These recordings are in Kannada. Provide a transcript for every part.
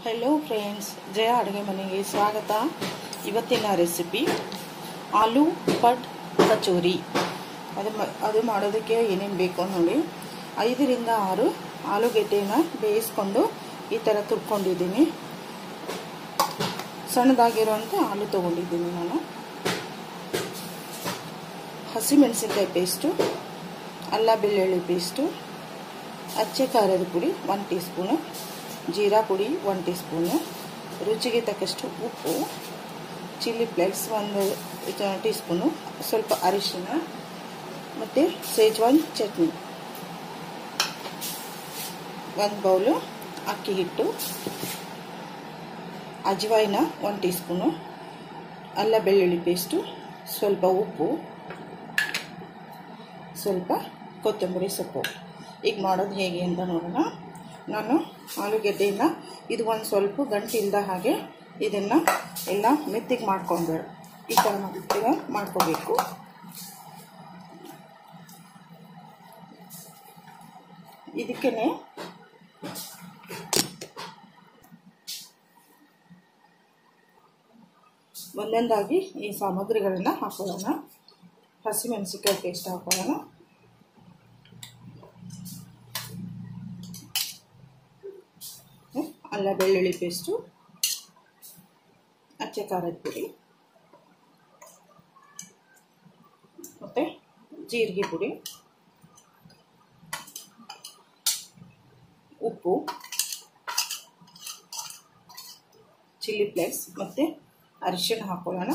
हेलो फ्रेंड्स, जया अಡುಗೆ ಮನೆಗೆ ಸ್ವಾಗತ। ಇವತ್ತಿನ ರೆಸಿಪಿ ಆಲೂ ಪಟ್ ಕಚೋರಿ। ಅದು ಮಾಡೋದಕ್ಕೆ ಏನೇನು ಬೇಕು ನೋಡಿ। 5 ರಿಂದ 6 ಆಲೂಗೆಡ್ಡೆನ ಬೇಯಿಸಿಕೊಂಡು ಈ ತರ ತುರ್ಕೊಂಡಿದ್ದೀನಿ। ಸಣ್ಣದಾಗಿರುವಂತೆ ಆಲೂ ತಗೊಂಡಿದ್ದೀನಿ ನಾನು। ಹಸಿಮೆಣಸಿನಕಾಯಿ ಪೇಸ್ಟ್, ಅಲ್ಲ ಬೆಳ್ಳುಳ್ಳಿ ಪೇಸ್ಟ್, ಅಚ್ಚೆ ಖಾರದ ಪುಡಿ 1 ಟೀ ಸ್ಪೂನ್, जीरा पुड़ी 1 टी स्पून, रुचिगे तक्कष्टु उप्पु, चिली फ्लेक्स 1 टी स्पून, स्वल्प अरिशिण मत्ते सेज्वान चटनी, 1 बाउल अक्की हिट्टु, अजवाइन 1 टी स्पून, अल्ल बेळ्ळुळ्ळि पेस्ट, स्वल्प उप्पु, स्वल्प कोत्तंबरी सोप्पु। ಈಗ ಮಾಡೋದು ಹೇಗೆ ಅಂತ ನೋಡೋಣ। ನಾನು ಆಲೂಗೆಡ್ಡೆನ ಇದು ಒಂದು ಸ್ವಲ್ಪ ಗಂಟಿಲ್ದ ಹಾಗೆ ಇದನ್ನ ಎಲ್ಲ ಮೆತ್ತಿಗೆ ಮಾಡ್ಕೊಂಡ್ಬಿಡು ಈ ತರ ಮಾಡ್ಕೋಬೇಕು। ಇದಕ್ಕೇನೆ ಒಂದೊಂದಾಗಿ ಈ ಸಾಮಗ್ರಿಗಳನ್ನ ಹಾಕೋಣ। ಹಸಿಮೆಣಸಿನಕಾಯಿ ಪೇಸ್ಟ್ ಹಾಕೋಣ, ಅಲ್ಲ ಬೆಳ್ಳುಳ್ಳಿ ಪೇಸ್ಟು, ಅಚ್ಚೆ ಖಾರದ ಪುಡಿ ಮತ್ತೆ ಜೀರಿಗೆ ಪುಡಿ, ಉಪ್ಪು, ಚಿಲ್ಲಿ ಫ್ಲೇಕ್ಸ್ ಮತ್ತೆ ಅರಿಶಿಣ ಹಾಕೊಳ್ಳೋಣ।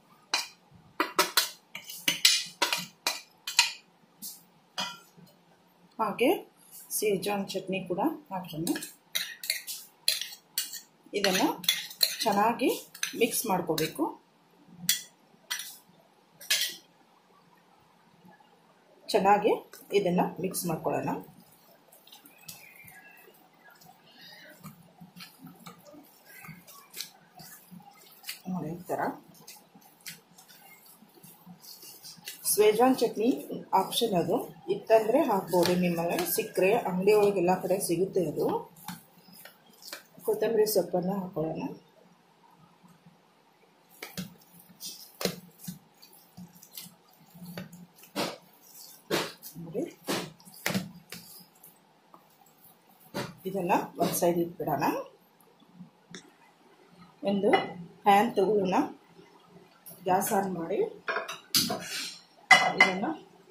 ಹಾಗೆ ಸೇಜ್ವಾನ್ ಚಟ್ನಿ ಕೂಡ ಹಾಕೋಣ। ಇದನ್ನ ಚೆನ್ನಾಗಿ ಮಿಕ್ಸ್ ಮಾಡ್ಕೋಬೇಕು। ಚೆನ್ನಾಗಿ ಇದನ್ನ ಮಿಕ್ಸ್ ಮಾಡ್ಕೊಳ್ಳೋಣ। ನೋಡಿ ಈ ತರ। ಸೇಜ್ವಾನ್ ಚಟ್ನಿ ಆಪ್ಷನ್, ಅದು ಇತ್ತಂದ್ರೆ ಹಾಕ್ಬೋದು, ನಿಮ್ಮಲ್ಲಿ ಸಿಕ್ಕರೆ ಅಂಗಡಿ ಒಳಗೆ ಎಲ್ಲ ಕಡೆ ಸಿಗುತ್ತೆ ಅದು। ಕೊತ್ತಂಬರಿ ಸೊಪ್ಪನ್ನು ಹಾಕೊಳ್ಳೋಣ। ನೋಡಿ ಇದನ್ನ ಒಂದು ಸೈಡ್ ಇಟ್ಬಿಡೋಣ। ಒಂದು ಪ್ಯಾನ್ ತಗೊಳ್ಳೋಣ, ಗ್ಯಾಸ್ ಆನ್ ಮಾಡಿ ಇದನ್ನ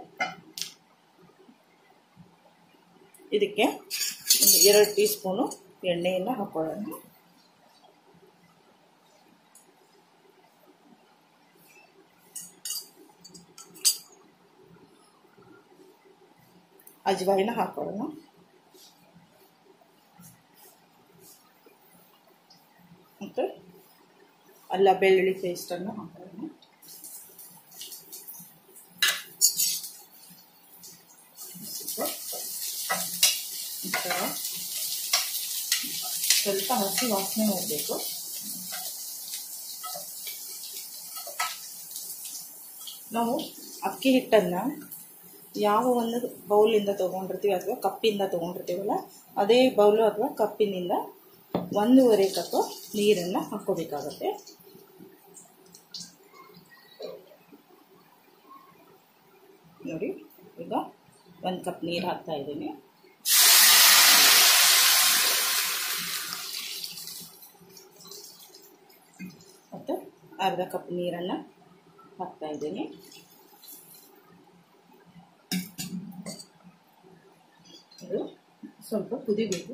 ಇದಕ್ಕೆ ಒಂದು 2 ಟೀ ಸ್ಪೂನು ಎಣ್ಣೆಯನ್ನು ಹಾಕೊಳ್ಳೋಣ। ಅಜವಾಯಿನ ಹಾಕೊಳ್ಳೋಣ ಮತ್ತೆ ಅಲ್ಲ ಬೆಳ್ಳುಳ್ಳಿ ಪೇಸ್ಟ್ ಅನ್ನು ಹಾಕೊಳ್ಳೋಣ। ಸ್ವಲ್ಪ ಹಸಿ ವಾಸನೆ ಹೋಗಬೇಕು। ನಾವು ಅಕ್ಕಿ ಹಿಟ್ಟನ್ನ ಯಾವ ಒಂದು ಬೌಲಿಂದ ತಗೊಂಡಿರ್ತೀವಿ ಅಥವಾ ಕಪ್ಪಿಂದ ತಗೊಂಡಿರ್ತೀವಲ್ಲ, ಅದೇ ಬೌಲು ಅಥವಾ ಕಪ್ಪಿನಿಂದ 1.5 ಕಪ್ ನೀರನ್ನ ಹಾಕೋಬೇಕಾಗುತ್ತೆ। ನೋಡಿ ಈಗ 1 ಕಪ್ ನೀರು ಹಾಕ್ತಾ ಇದ್ದೀನಿ। ಮತ್ತು ಅರ್ಧ ಕಪ್ ನೀರನ್ನು ಹಾಕ್ತಾ ಇದ್ದೀನಿ। ಇದು ಸ್ವಲ್ಪ ಕುದಿಬೇಕು।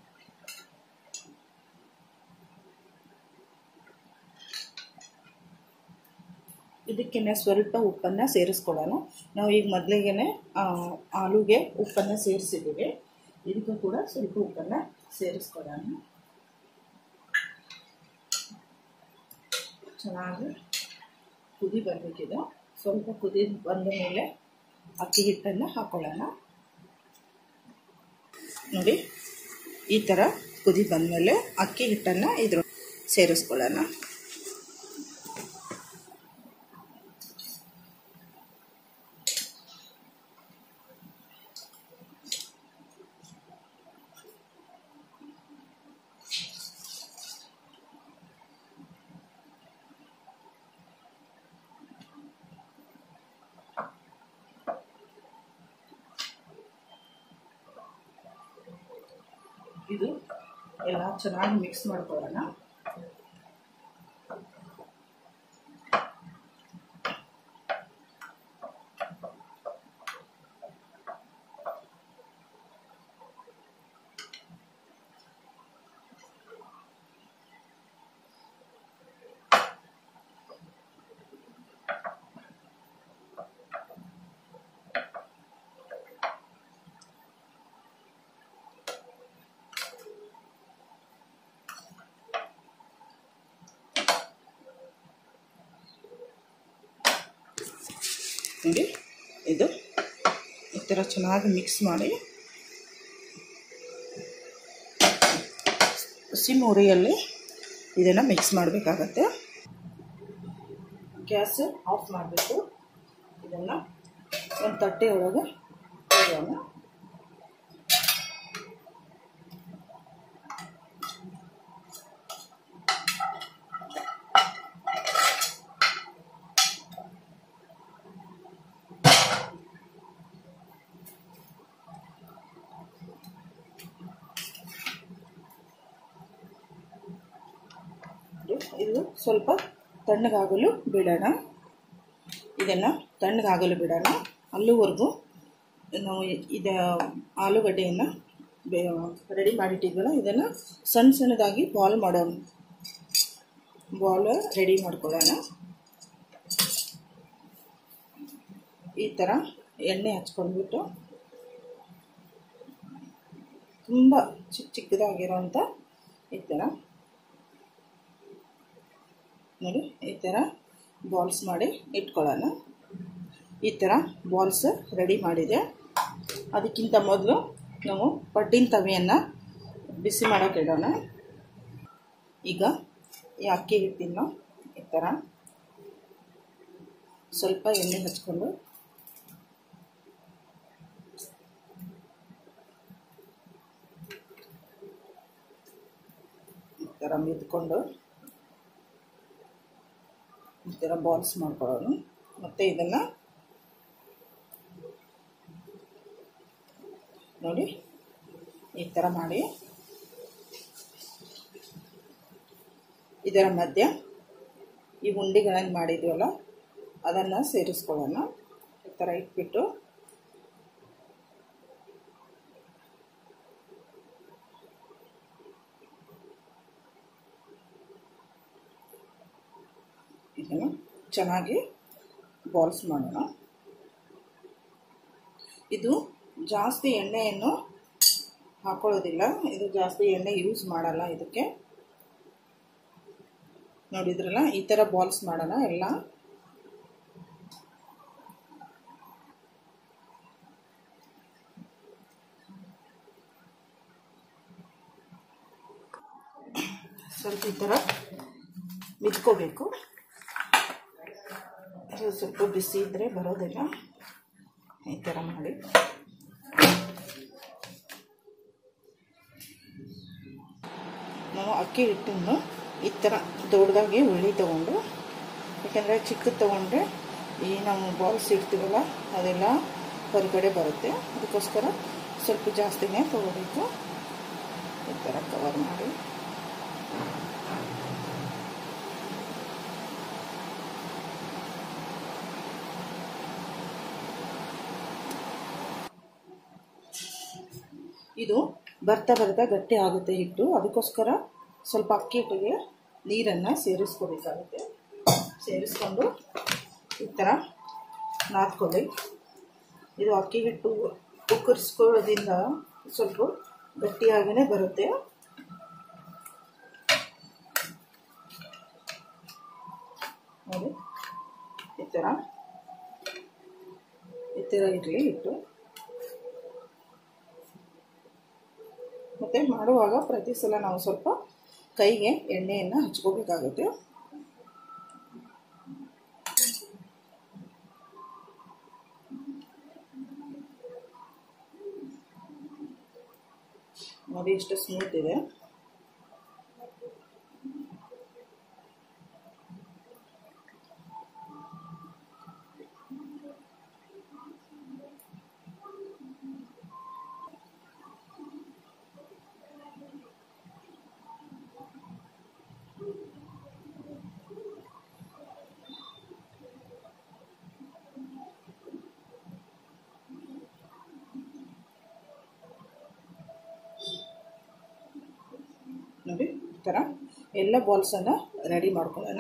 ಇದಕ್ಕೆ ಸ್ವಲ್ಪ ಉಪ್ಪನ್ನು ಸೇರಿಸ್ಕೊಳ್ಳೋಣ। ನಾವು ಈಗ ಮೊದಲಿಗೆ ಆಲೂಗೆ ಉಪ್ಪನ್ನು ಸೇರಿಸಿದ್ದೀವಿ, ಇದಕ್ಕೂ ಕೂಡ ಸ್ವಲ್ಪ ಉಪ್ಪನ್ನು ಸೇರಿಸ್ಕೊಳ್ಳೋಣ। ಚೆನ್ನಾಗಿ ಕುದಿ ಬರಬೇಕಿದೆ। ಸ್ವಲ್ಪ ಕುದಿ ಬಂದ ಮೇಲೆ ಅಕ್ಕಿ ಹಿಟ್ಟನ್ನು ಹಾಕೊಳ್ಳೋಣ। ನೋಡಿ ಈ ಥರ ಕುದಿ ಬಂದಮೇಲೆ ಅಕ್ಕಿ ಹಿಟ್ಟನ್ನು ಇದ್ರ ಸೇರಿಸ್ಕೊಳ್ಳೋಣ। ಇದು ಎಲ್ಲ ಚೆನ್ನಾಗಿ ಮಿಕ್ಸ್ ಮಾಡ್ಕೊಳ್ಳೋಣ. ನೋಡಿ, ಇದು ಈ ಥರ ಚೆನ್ನಾಗಿ ಮಿಕ್ಸ್ ಮಾಡಿ ಸಿಮ್ ಉರಿಯಲ್ಲಿ ಇದನ್ನು ಮಿಕ್ಸ್ ಮಾಡಬೇಕಾಗತ್ತೆ. ಗ್ಯಾಸ್ ಆಫ್ ಮಾಡಬೇಕು. ಇದನ್ನು ಒಂದು ತಟ್ಟೆ ಒಳಗೆ ಇಡೋಣ. ಇದು ಸ್ವಲ್ಪ ತಣ್ಣಗಾಗಲು ಬಿಡೋಣ. ಇದನ್ನು ತಣ್ಣಗಾಗಲು ಬಿಡೋಣ. ಅಲ್ಲಿವರೆಗೂ ನಾವು ಆಲೂಗಡ್ಡೆಯನ್ನು ರೆಡಿ ಮಾಡಿಟ್ಟಿದ್ವಲ್ಲ, ಇದನ್ನು ಸಣ್ಣ ಸಣ್ಣದಾಗಿ ಬಾಲ್ ರೆಡಿ ಮಾಡ್ಕೊಳ್ಳೋಣ. ಈ ಥರ ಎಣ್ಣೆ ಹಚ್ಕೊಂಡ್ಬಿಟ್ಟು ತುಂಬ ಚಿಕ್ಕದಾಗಿರೋಂಥ ಈ ಥರ ನೋಡಿ, ಈ ಥರ ಬಾಲ್ಸ್ ಮಾಡಿ ಇಟ್ಕೊಳ್ಳೋಣ. ಈ ಥರ ಬಾಲ್ಸ್ ರೆಡಿ ಮಾಡಿದೆ. ಅದಕ್ಕಿಂತ ಮೊದಲು ನಾವು ಪಡ್ಡಿನ ತವೆಯನ್ನು ಬಿಸಿ ಮಾಡೋಕೆ ಇಡೋಣ. ಈಗ ಈ ಅಕ್ಕಿ ಹಿಟ್ಟನ್ನು ಈ ಥರ ಸ್ವಲ್ಪ ಎಣ್ಣೆ ಹಚ್ಕೊಂಡು ಈ ಥರ ಮಿದ್ಕೊಂಡು ಈ ಥರ ಬಾಲ್ಸ್ ಮಾಡ್ಕೊಳ್ಳೋಣ. ಮತ್ತು ಇದನ್ನು ನೋಡಿ ಈ ಥರ ಮಾಡಿ ಇದರ ಮಧ್ಯ ಈ ಉಂಡೆಗಳನ್ನು ಮಾಡಿದ್ವಲ್ಲ ಅದನ್ನು ಸೇರಿಸ್ಕೊಳ್ಳೋಣ. ಈ ಥರ ಇಟ್ಬಿಟ್ಟು ಇದನ್ನು ಚೆನ್ನಾಗಿ ಬಾಲ್ಸ್ ಮಾಡೋಣ. ಇದು ಜಾಸ್ತಿ ಎಣ್ಣೆಯನ್ನು ಹಾಕೊಳ್ಳೋದಿಲ್ಲ. ಇದು ಜಾಸ್ತಿ ಎಣ್ಣೆ ಯೂಸ್ ಮಾಡಲ್ಲ ಇದಕ್ಕೆ. ನೋಡಿದ್ರಲ್ಲ, ಈ ಥರ ಬಾಲ್ಸ್ ಮಾಡೋಣ ಎಲ್ಲ. ಸ್ವಲ್ಪ ಈ ಥರ ಮಿದ್ಕೋಬೇಕು. ಸ್ವಲ್ಪ ಬಿಸಿ ಇದ್ದರೆ ಬರೋದಿಲ್ಲ. ಈ ಥರ ಮಾಡಿ ನಾವು ಅಕ್ಕಿ ಹಿಟ್ಟನ್ನು ಈ ಥರ ದೊಡ್ಡದಾಗಿ ಉಳ್ಳಿ ತೊಗೊಂಡು, ಯಾಕೆಂದರೆ ಚಿಕ್ಕದು ತೊಗೊಂಡ್ರೆ ಈ ನಾವು ಬಾಲ್ಸ್ ಇಡ್ತೀವಲ್ಲ ಅದೆಲ್ಲ ಹೊರಗಡೆ ಬರುತ್ತೆ. ಅದಕ್ಕೋಸ್ಕರ ಸ್ವಲ್ಪ ಜಾಸ್ತಿನೇ ತೊಗೋಬೇಕು. ಈ ಥರ ಕವರ್ ಮಾಡಿ ಇದು ಬರ್ತಾ ಗಟ್ಟಿ ಆಗುತ್ತೆ ಹಿಟ್ಟು. ಅದಕ್ಕೋಸ್ಕರ ಸ್ವಲ್ಪ ಅಕ್ಕಿ ಹಿಟ್ಟಿಗೆ ನೀರನ್ನು ಸೇರಿಸ್ಕೋಬೇಕಾಗುತ್ತೆ. ಸೇರಿಸ್ಕೊಂಡು ಈ ಥರ ನಾದ್ಕೊಳ್ಳಿ. ಇದು ಅಕ್ಕಿ ಹಿಟ್ಟು ಕುಕ್ಕರಿಸ್ಕೊಳ್ಳೋದ್ರಿಂದ ಸ್ವಲ್ಪ ಗಟ್ಟಿಯಾಗೇ ಬರುತ್ತೆ. ನೋಡಿ, ಈ ಥರ ಇರಲಿ ಹಿಟ್ಟು. ಮತ್ತು ಮಾಡುವಾಗ ಪ್ರತಿ ಸಲ ನಾವು ಸ್ವಲ್ಪ ಕೈಗೆ ಎಣ್ಣೆಯನ್ನು ಹಚ್ಕೋಬೇಕಾಗುತ್ತೆ. ನೋಡಿ, ಇಷ್ಟು ಸ್ಮೂತ್ ಇದೆ. ಥರ ಎಲ್ಲ ಬಾಲ್ಸನ್ನು ರೆಡಿ ಮಾಡ್ಕೊಳ್ಳೋಣ.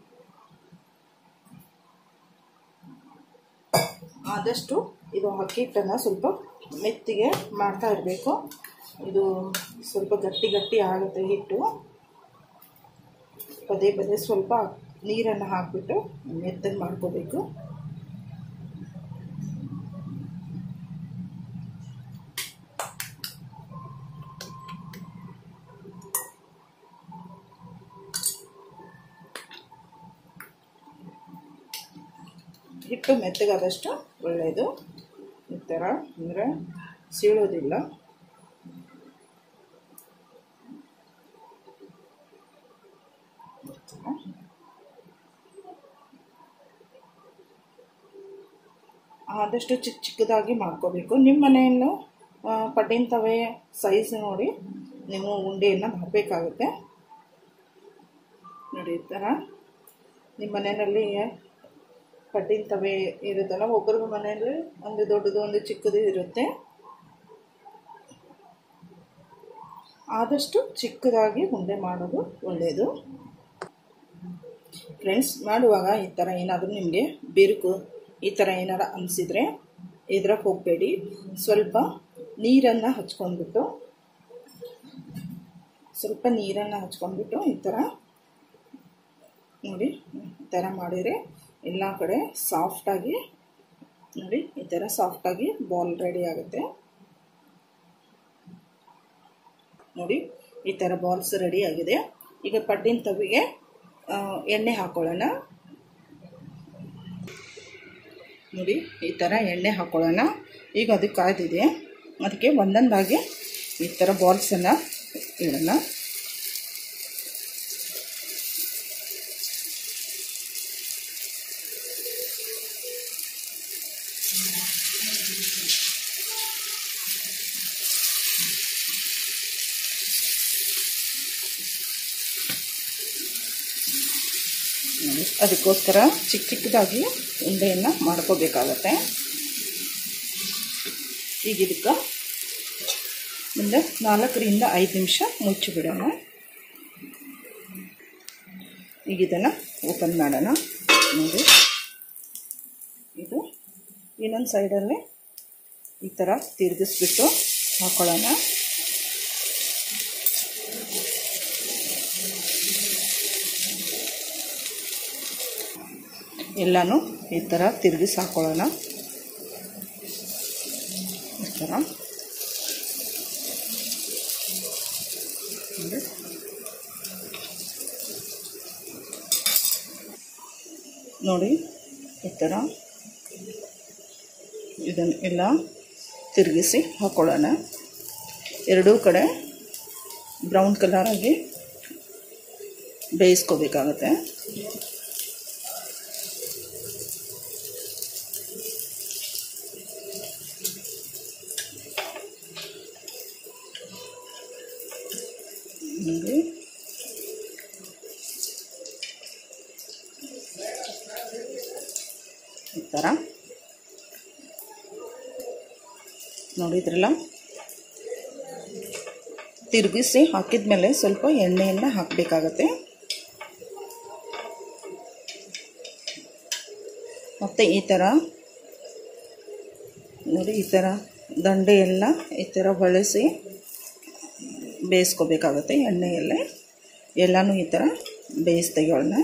ಆದಷ್ಟು ಇದು ಅಕ್ಕಿ ಹಿಟ್ಟನ್ನು ಸ್ವಲ್ಪ ಮೆತ್ತಿಗೆ ಮಾಡ್ತಾ ಇರಬೇಕು. ಇದು ಸ್ವಲ್ಪ ಗಟ್ಟಿ ಆಗುತ್ತೆ ಹಿಟ್ಟು. ಪದೇ ಪದೇ ಸ್ವಲ್ಪ ನೀರನ್ನು ಹಾಕಿಬಿಟ್ಟು ಮೆತ್ತಗೆ ಮಾಡ್ಕೋಬೇಕು. ಹಿಟ್ಟು ಮೆತ್ತಗಾದಷ್ಟು ಒಳ್ಳೆಯದು. ಈ ಥರ ಅಂದರೆ ಸೀಳೋದಿಲ್ಲ. ಆದಷ್ಟು ಚಿಕ್ಕದಾಗಿ ಮಾಡ್ಕೋಬೇಕು. ನಿಮ್ಮ ಮನೆಯನ್ನು ಪಡ್ಡಿನ ತವೆ ಸೈಜ್ ನೋಡಿ ನೀವು ಉಂಡೆಯನ್ನು ಮಾಡಬೇಕಾಗುತ್ತೆ. ನೋಡಿ, ಈ ಥರ ನಿಮ್ಮ ಮನೆಯಲ್ಲಿ ಪಡ್ಡಿನ ತವೆ ಇರುತ್ತಲ್ಲ, ಒಬ್ಬರ ಮನೆಯಲ್ಲಿ ಒಂದು ದೊಡ್ಡದು ಒಂದು ಚಿಕ್ಕದು ಇರುತ್ತೆ. ಆದಷ್ಟು ಚಿಕ್ಕದಾಗಿ ಉಂಡೆ ಮಾಡೋದು ಒಳ್ಳೆಯದು. ಫ್ರೆಂಡ್ಸ್, ಮಾಡುವಾಗ ಈ ಥರ ಏನಾದರೂ ನಿಮಗೆ ಬಿರುಕು ಈ ಥರ ಏನಾರು ಅನಿಸಿದರೆ ಎದ್ರಕ್ಕೆ ಹೋಗಬೇಡಿ. ಸ್ವಲ್ಪ ನೀರನ್ನು ಹಚ್ಕೊಂಡ್ಬಿಟ್ಟು ಈ ಥರ ನೋಡಿ, ಈ ಥರ ಮಾಡಿದರೆ ಎಲ್ಲ ಕಡೆ ಸಾಫ್ಟಾಗಿ ನೋಡಿ, ಈ ಥರ ಸಾಫ್ಟಾಗಿ ಬಾಲ್ ರೆಡಿ ಆಗುತ್ತೆ. ನೋಡಿ, ಈ ಥರ ಬಾಲ್ಸ್ ರೆಡಿ ಆಗಿದೆ. ಈಗ ಪಡ್ಡಿನ ತವಿಗೆ ಎಣ್ಣೆ ಹಾಕೊಳ್ಳೋಣ. ನೋಡಿ, ಈ ಥರ ಎಣ್ಣೆ ಹಾಕೊಳ್ಳೋಣ. ಈಗ ಅದು ಕಾಯ್ದಿದೆ. ಅದಕ್ಕೆ ಒಂದೊಂದಾಗಿ ಈ ಥರ ಬಾಲ್ಸನ್ನು ಇಡೋಣ. ಅದಕ್ಕೋಸ್ಕರ ಚಿಕ್ಕದಾಗಿ ಉಂಡೆಯನ್ನು ಮಾಡ್ಕೋಬೇಕಾಗತ್ತೆ. ಈಗ ಇದಕ್ಕೆ ಮುಂದೆ 4 ರಿಂದ 5 ನಿಮಿಷ ಮುಚ್ಚಿಬಿಡೋಣ. ಈಗ ಇದನ್ನು ಓಪನ್ ಮಾಡೋಣ. ನೋಡಿ, ಇದು ಇನ್ನೊಂದು ಸೈಡಲ್ಲಿ ಈ ಥರ ತಿರುಗಿಸ್ಬಿಟ್ಟು ಹಾಕೊಳ್ಳೋಣ. ಎಲ್ಲನೂ ಈ ಥರ ತಿರುಗಿಸಿ ಹಾಕೊಳ್ಳೋಣ. ಈ ಥರ ನೋಡಿ, ಈ ಥರ ಇದನ್ನು ಎಲ್ಲ ತಿರುಗಿಸಿ ಹಾಕೊಳ್ಳೋಣ. ಎರಡೂ ಕಡೆ ಬ್ರೌನ್ ಕಲರಾಗಿ ಬೇಯಿಸ್ಕೋಬೇಕಾಗತ್ತೆ. ನೋಡಿ, ಈ ಥರ ನೋಡಿದ್ರಲ್ಲ, ತಿರುಗಿಸಿ ಹಾಕಿದ ಮೇಲೆ ಸ್ವಲ್ಪ ಎಣ್ಣೆಯನ್ನು ಹಾಕಬೇಕಾಗತ್ತೆ. ಮತ್ತು ಈ ಥರ ನೋಡಿ, ಈ ಥರ ದಂಡೆಯೆಲ್ಲ ಈ ಥರ ಬಳಸಿ ಬೇಯಿಸ್ಕೋಬೇಕಾಗತ್ತೆ. ಎಣ್ಣೆಯಲ್ಲೇ ಎಲ್ಲನೂ ಈ ಥರ ಬೇಯಿಸಿ ತೆಗೆಯೋಣ.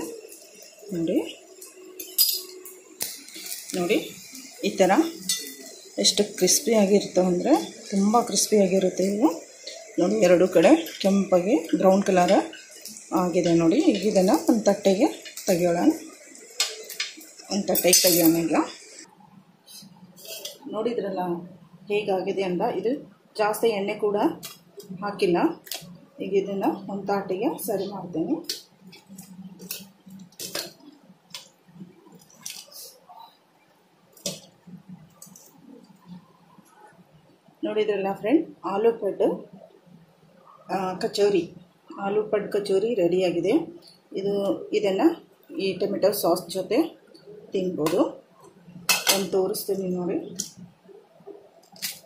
ನೋಡಿ, ಈ ಥರ ಎಷ್ಟು ಕ್ರಿಸ್ಪಿಯಾಗಿರ್ತವೆ ಅಂದರೆ ತುಂಬ ಕ್ರಿಸ್ಪಿಯಾಗಿರುತ್ತೆ ಇವು. ನೋಡಿ, ಎರಡೂ ಕಡೆ ಕೆಂಪಾಗಿ ಬ್ರೌನ್ ಕಲರ್ ಆಗಿದೆ. ನೋಡಿ, ಈಗ ಇದನ್ನು ಒಂದು ತಟ್ಟೆಗೆ ತೆಗೆಯೋಣ. ಈಗ ನೋಡಿದ್ರಲ್ಲ ಹೇಗಾಗಿದೆ ಅಂತ. ಇದು ಜಾಸ್ತಿ ಎಣ್ಣೆ ಕೂಡ ಹಾಕಿಲ್ಲ. ಈಗ ಇದನ್ನು ಒಂದು ತಾಟಿಗೆ ಸರಿ ಮಾಡ್ತೇನೆ. ನೋಡಿದ್ರಲ್ಲ ಫ್ರೆಂಡ್, ಆಲೂ ಪಡ್ ಕಚೋರಿ ರೆಡಿಯಾಗಿದೆ. ಇದನ್ನು ಈ ಟೊಮೆಟೊ ಸಾಸ್ ಜೊತೆ ತಿನ್ಬೋದು. ಒಂದು ತೋರಿಸ್ತೀನಿ ನೋಡಿ.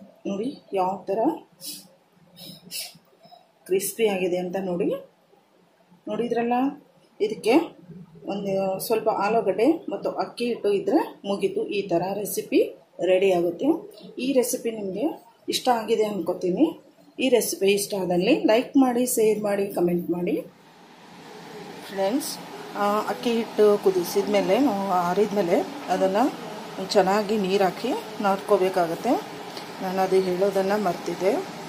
ಯಾವ ಥರ ಕ್ರಿಸ್ಪಿ ಆಗಿದೆ ಅಂತ ನೋಡಿ. ನೋಡಿದ್ರಲ್ಲ, ಇದಕ್ಕೆ ಒಂದು ಸ್ವಲ್ಪ ಆಲೂಗಡ್ಡೆ ಮತ್ತು ಅಕ್ಕಿ ಹಿಟ್ಟು ಇದ್ದರೆ ಮುಗೀತು. ಈ ಥರ ರೆಸಿಪಿ ರೆಡಿ ಆಗುತ್ತೆ. ಈ ರೆಸಿಪಿ ನಿಮಗೆ ಇಷ್ಟ ಆಗಿದೆ ಅಂದ್ಕೋತೀನಿ. ಈ ರೆಸಿಪಿ ಇಷ್ಟ ಆದಲ್ಲಿ ಲೈಕ್ ಮಾಡಿ, ಶೇರ್ ಮಾಡಿ, ಕಮೆಂಟ್ ಮಾಡಿ. ಫ್ರೆಂಡ್ಸ್, ಅಕ್ಕಿ ಹಿಟ್ಟು ಕುದಿಸಿದ ಮೇಲೆ, ಆರಿದ ಮೇಲೆ ಅದನ್ನು ಚೆನ್ನಾಗಿ ನೀರು ಹಾಕಿ ನಾದ್ಕೋಬೇಕಾಗತ್ತೆ. ನಾನು ಅದು ಹೇಳೋದನ್ನು ಮರ್ತಿದ್ದೆ.